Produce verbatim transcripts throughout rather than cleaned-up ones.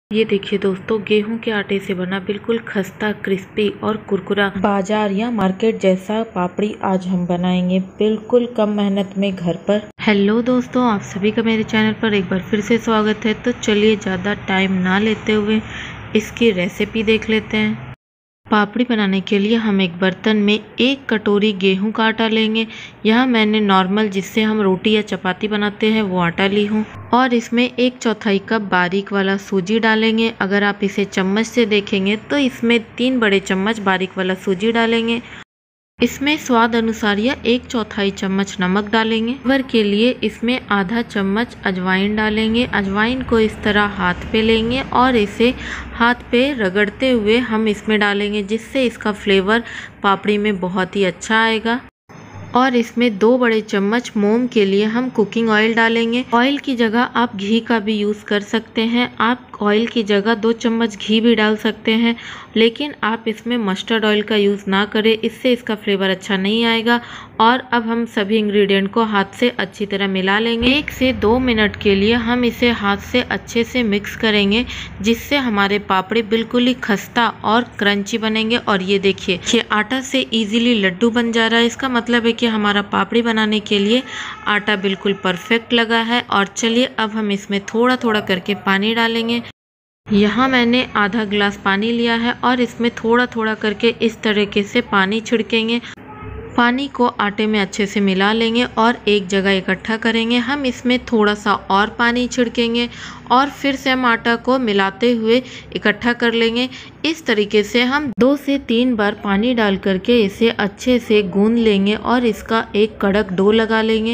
ये देखिए दोस्तों, गेहूं के आटे से बना बिल्कुल खस्ता, क्रिस्पी और कुरकुरा बाजार या मार्केट जैसा पापड़ी आज हम बनाएंगे बिल्कुल कम मेहनत में घर पर। हेलो दोस्तों, आप सभी का मेरे चैनल पर एक बार फिर से स्वागत है। तो चलिए ज़्यादा टाइम ना लेते हुए इसकी रेसिपी देख लेते हैं। पापड़ी बनाने के लिए हम एक बर्तन में एक कटोरी गेहूं का आटा लेंगे। यहाँ मैंने नॉर्मल जिससे हम रोटी या चपाती बनाते हैं वो आटा ली हूँ, और इसमें एक चौथाई कप बारीक वाला सूजी डालेंगे। अगर आप इसे चम्मच से देखेंगे तो इसमें तीन बड़े चम्मच बारीक वाला सूजी डालेंगे। इसमें स्वाद अनुसार या एक चौथाई चम्मच नमक डालेंगे। फ्लेवर के लिए इसमें आधा चम्मच अजवाइन डालेंगे। अजवाइन को इस तरह हाथ पे लेंगे और इसे हाथ पे रगड़ते हुए हम इसमें डालेंगे, जिससे इसका फ्लेवर पापड़ी में बहुत ही अच्छा आएगा। और इसमें दो बड़े चम्मच मोम के लिए हम कुकिंग ऑयल डालेंगे। ऑयल की जगह आप घी का भी यूज़ कर सकते हैं। आप ऑयल की जगह दो चम्मच घी भी डाल सकते हैं, लेकिन आप इसमें मस्टर्ड ऑयल का यूज़ ना करें, इससे इसका फ्लेवर अच्छा नहीं आएगा। और अब हम सभी इंग्रेडिएंट को हाथ से अच्छी तरह मिला लेंगे। एक से दो मिनट के लिए हम इसे हाथ से अच्छे से मिक्स करेंगे, जिससे हमारे पापड़ी बिल्कुल ही खस्ता और क्रंची बनेंगे। और ये देखिए, ये आटा से इजीली लड्डू बन जा रहा है। इसका मतलब है कि हमारा पापड़ी बनाने के लिए आटा बिल्कुल परफेक्ट लगा है। और चलिए अब हम इसमें थोड़ा थोड़ा करके पानी डालेंगे। यहाँ मैंने आधा गिलास पानी लिया है और इसमें थोड़ा थोड़ा करके इस तरीके से पानी छिड़केंगे। पानी को आटे में अच्छे से मिला लेंगे और एक जगह इकट्ठा करेंगे। हम इसमें थोड़ा सा और पानी छिड़केंगे और फिर से हम आटा को मिलाते हुए इकट्ठा कर लेंगे। इस तरीके से हम दो से तीन बार पानी डाल करके इसे अच्छे से गूंद लेंगे और इसका एक कड़क डो लगा लेंगे।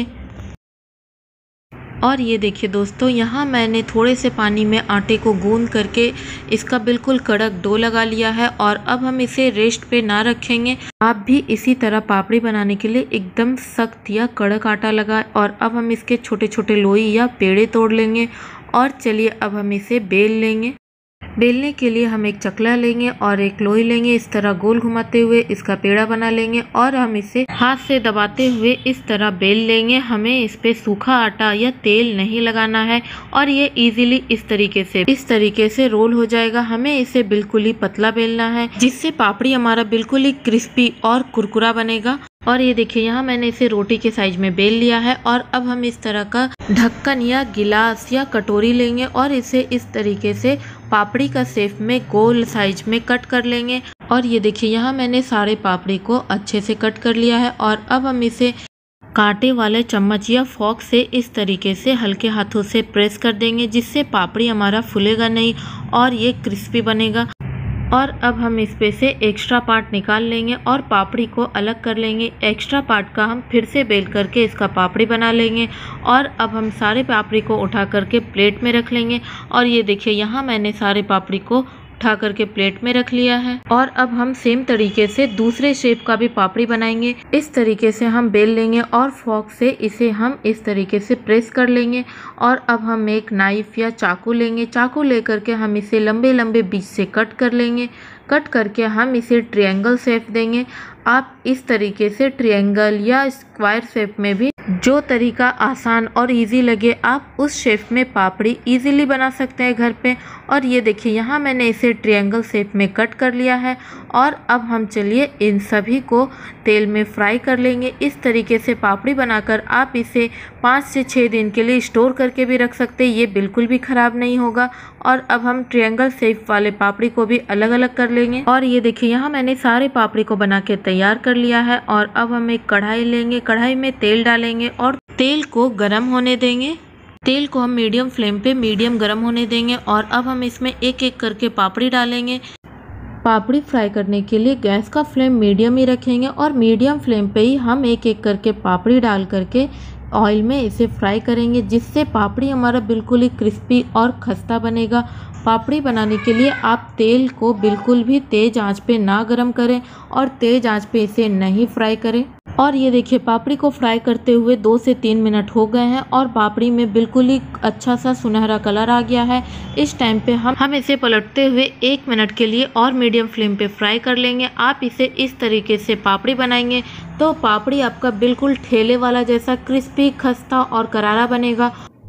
और ये देखिए दोस्तों, यहाँ मैंने थोड़े से पानी में आटे को गूंद करके इसका बिल्कुल कड़क डो लगा लिया है। और अब हम इसे रेस्ट पे ना रखेंगे। आप भी इसी तरह पापड़ी बनाने के लिए एकदम सख्त या कड़क आटा लगाएं। और अब हम इसके छोटे छोटे लोई या पेड़े तोड़ लेंगे। और चलिए अब हम इसे बेल लेंगे। बेलने के लिए हम एक चकला लेंगे और एक लोई लेंगे। इस तरह गोल घुमाते हुए इसका पेड़ा बना लेंगे और हम इसे हाथ से दबाते हुए इस तरह बेल लेंगे। हमें इस पे सूखा आटा या तेल नहीं लगाना है और ये इजीली इस तरीके से इस तरीके से रोल हो जाएगा। हमें इसे बिल्कुल ही पतला बेलना है, जिससे पापड़ी हमारा बिल्कुल ही क्रिस्पी और कुरकुरा बनेगा। और ये देखिए, यहाँ मैंने इसे रोटी के साइज में बेल लिया है। और अब हम इस तरह का ढक्कन या गिलास या कटोरी लेंगे और इसे इस तरीके से पापड़ी का शेप में गोल साइज में कट कर लेंगे। और ये देखिए, यहाँ मैंने सारे पापड़ी को अच्छे से कट कर लिया है। और अब हम इसे कांटे वाले चम्मच या फॉर्क से इस तरीके से हल्के हाथों से प्रेस कर देंगे, जिससे पापड़ी हमारा फूलेगा नहीं और ये क्रिस्पी बनेगा। और अब हम इस पे से एक्स्ट्रा पार्ट निकाल लेंगे और पापड़ी को अलग कर लेंगे। एक्स्ट्रा पार्ट का हम फिर से बेल करके इसका पापड़ी बना लेंगे। और अब हम सारे पापड़ी को उठा करके प्लेट में रख लेंगे। और ये देखिए, यहाँ मैंने सारे पापड़ी को उठा करके प्लेट में रख लिया है। और अब हम सेम तरीके से दूसरे शेप का भी पापड़ी बनाएंगे। इस तरीके से हम बेल लेंगे और फॉर्क से इसे हम इस तरीके से प्रेस कर लेंगे। और अब हम एक नाइफ या चाकू लेंगे। चाकू लेकर के हम इसे लंबे लंबे बीच से कट कर लेंगे। कट करके हम इसे ट्रायंगल शेप देंगे। आप इस तरीके से ट्रायंगल या स्क्वायर शेप में भी जो तरीका आसान और इजी लगे, आप उस शेप में पापड़ी इजीली बना सकते हैं घर पे। और ये देखिए, यहाँ मैंने इसे ट्रायंगल शेप में कट कर लिया है। और अब हम चलिए इन सभी को तेल में फ्राई कर लेंगे। इस तरीके से पापड़ी बनाकर आप इसे पाँच से छः दिन के लिए स्टोर करके भी रख सकते हैं, ये बिल्कुल भी ख़राब नहीं होगा। और अब हम ट्रायंगल शेप वाले पापड़ी को भी अलग अलग कर लेंगे। और ये देखिए, यहाँ मैंने सारे पापड़ी को बना के तैयार कर लिया है। और अब हम एक कढ़ाई लेंगे। कढ़ाई में तेल डालेंगे और तेल को गर्म होने देंगे। तेल को हम मीडियम फ्लेम पे मीडियम गर्म होने देंगे। और अब हम इसमें एक एक करके पापड़ी डालेंगे। पापड़ी फ्राई करने के लिए गैस का फ्लेम मीडियम ही रखेंगे और मीडियम फ्लेम पे ही हम एक एक करके पापड़ी डाल करके ऑयल में इसे फ्राई करेंगे, जिससे पापड़ी हमारा बिल्कुल ही क्रिस्पी और खस्ता बनेगा। पापड़ी बनाने के लिए आप तेल को बिल्कुल भी तेज़ आंच पे ना गरम करें और तेज़ आंच पे इसे नहीं फ्राई करें। और ये देखिए, पापड़ी को फ्राई करते हुए दो से तीन मिनट हो गए हैं और पापड़ी में बिल्कुल ही अच्छा सा सुनहरा कलर आ गया है। इस टाइम पे हम हम इसे पलटते हुए एक मिनट के लिए और मीडियम फ्लेम पे फ्राई कर लेंगे। आप इसे इस तरीके से पापड़ी बनाएंगे तो पापड़ी आपका बिल्कुल ठेले वाला जैसा क्रिस्पी, खस्ता और करारा बनेगा।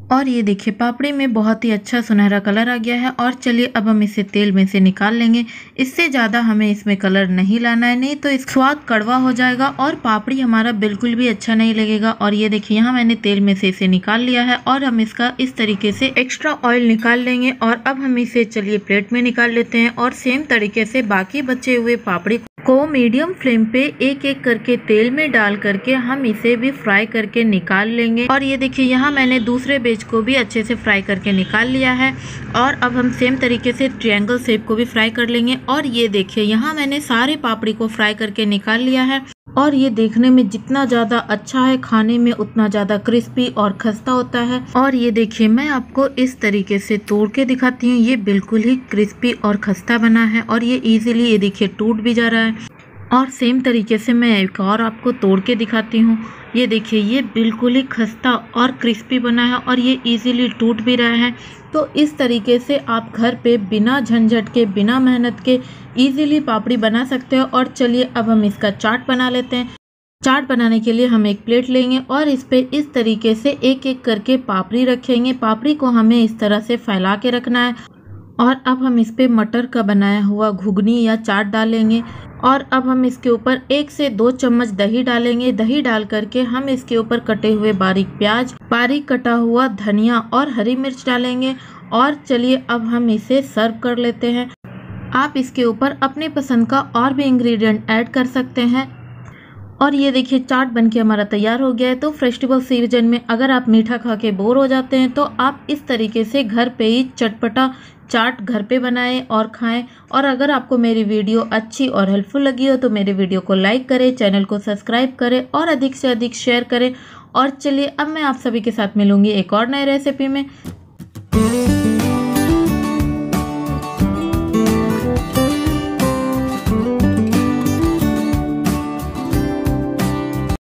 और ये देखिए पापड़ी में बहुत ही अच्छा सुनहरा कलर आ गया है। और चलिए अब हम इसे तेल में से निकाल लेंगे। इससे ज़्यादा हमें इसमें कलर नहीं लाना है, नहीं तो इस स्वाद कड़वा हो जाएगा और पापड़ी हमारा बिल्कुल भी अच्छा नहीं लगेगा। और ये देखिए यहाँ मैंने तेल में से इसे निकाल लिया है और हम इसका इस तरीके से एक्स्ट्रा ऑयल निकाल लेंगे। और अब हम इसे चलिए प्लेट में निकाल लेते हैं और सेम तरीके से बाकी बचे हुए पापड़ी को मीडियम फ्लेम पे एक एक करके तेल में डाल करके हम इसे भी फ्राई करके निकाल लेंगे। और ये देखिए यहाँ मैंने दूसरे बेच को भी अच्छे से फ्राई करके निकाल लिया है। और अब हम सेम तरीके से ट्रायंगल शेप को भी फ्राई कर लेंगे। और ये देखिए यहाँ मैंने सारे पापड़ी को फ्राई करके निकाल लिया है। और ये देखने में जितना ज़्यादा अच्छा है, खाने में उतना ज़्यादा क्रिस्पी और खस्ता होता है। और ये देखिए मैं आपको इस तरीके से तोड़ के दिखाती हूँ। ये बिल्कुल ही क्रिस्पी और खस्ता बना है और ये इजीली ये देखिए टूट भी जा रहा है। और सेम तरीके से मैं एक और आपको तोड़ के दिखाती हूँ। ये देखिए ये बिल्कुल ही खस्ता और क्रिस्पी बना है और ये इजीली टूट भी रहा है। तो इस तरीके से आप घर पे बिना झंझट के, बिना मेहनत के इजीली पापड़ी बना सकते हो। और चलिए अब हम इसका चाट बना लेते हैं। चाट बनाने के लिए हम एक प्लेट लेंगे और इस पे इस तरीके से एक एक करके पापड़ी रखेंगे। पापड़ी को हमें इस तरह से फैला के रखना है। और अब हम इस पे मटर का बनाया हुआ घुगनी या चाट डालेंगे। और अब हम इसके ऊपर एक से दो चम्मच दही डालेंगे। दही डाल करके हम इसके ऊपर कटे हुए बारीक प्याज, बारीक कटा हुआ धनिया और हरी मिर्च डालेंगे। और चलिए अब हम इसे सर्व कर लेते हैं। आप इसके ऊपर अपने पसंद का और भी इंग्रेडिएंट ऐड कर सकते हैं। और ये देखिए चाट बनके हमारा तैयार हो गया है। तो फेस्टिवल सीजन में अगर आप मीठा खा के बोर हो जाते हैं तो आप इस तरीके से घर पे ही चटपटा चाट घर पे बनाएं और खाएं। और अगर आपको मेरी वीडियो अच्छी और हेल्पफुल लगी हो तो मेरे वीडियो को लाइक करें, चैनल को सब्सक्राइब करें और अधिक से अधिक शेयर करें। और चलिए अब मैं आप सभी के साथ मिलूंगी एक और नई रेसिपी में।